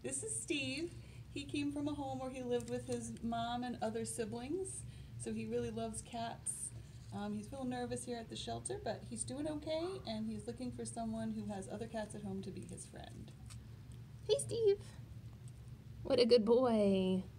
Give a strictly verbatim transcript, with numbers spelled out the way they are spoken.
This is Steve. He came from a home where he lived with his mom and other siblings, so he really loves cats. Um, he's a little nervous here at the shelter, but he's doing okay, and he's looking for someone who has other cats at home to be his friend. Hey, Steve. What a good boy.